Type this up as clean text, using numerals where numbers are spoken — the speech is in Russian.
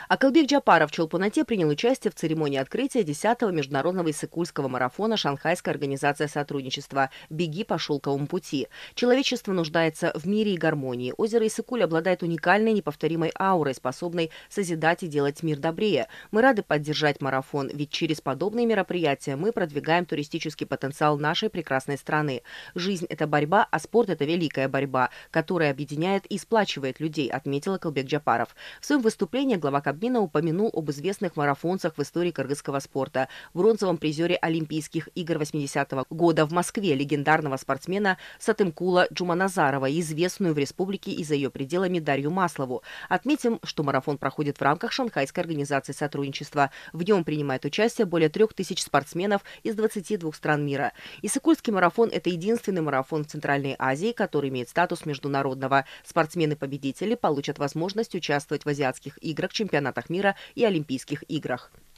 Акылбек Джапаров в Чолпонате принял участие в церемонии открытия 10-го международного иссык-кульского марафона Шанхайской организации сотрудничества «Беги по шелковому пути». Человечество нуждается в мире и гармонии. Озеро Иссык-Куль обладает уникальной неповторимой аурой, способной созидать и делать мир добрее. Мы рады поддержать марафон, ведь через подобные мероприятия мы продвигаем туристический потенциал нашей прекрасной страны. Жизнь – это борьба, а спорт – это великая борьба, которая объединяет и сплачивает людей, отметил Акылбек Джапаров. В своем выступлении глава Кабмина упомянул об известных марафонцах в истории кыргызского спорта, бронзовом призере Олимпийских игр 80-го года в Москве, легендарного спортсмена Сатымкула Джуманазарова и известную в республике и за ее пределами Дарью Маслову. Отметим, что марафон проходит в рамках Шанхайской организации сотрудничества. В нем принимает участие более 3000 спортсменов из 22 стран мира. Иссык-Кульский марафон – это единственный марафон в Центральной Азии, который имеет статус международного. Спортсмены-победители получат возможность участвовать в азиатских играх, чемпионатах мира и Олимпийских играх.